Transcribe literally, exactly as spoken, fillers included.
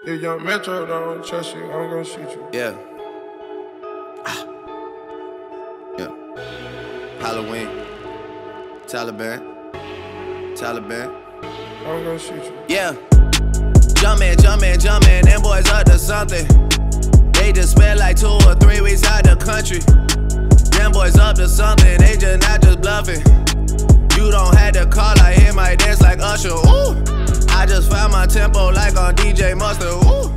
If young Metro don't trust you, I'm gonna shoot you. Yeah. Ah. Yeah. Halloween. Taliban. Taliban. I'm gonna shoot you. Yeah. Jumpin', jumpin', jumpin', them boys up to something. They just spent like two or three weeks out the country. Them boys up to something, they just not just bluffing. You don't have to call, I hit my dance like Usher, ooh. I just found my tempo like on D J Mustard, ooh.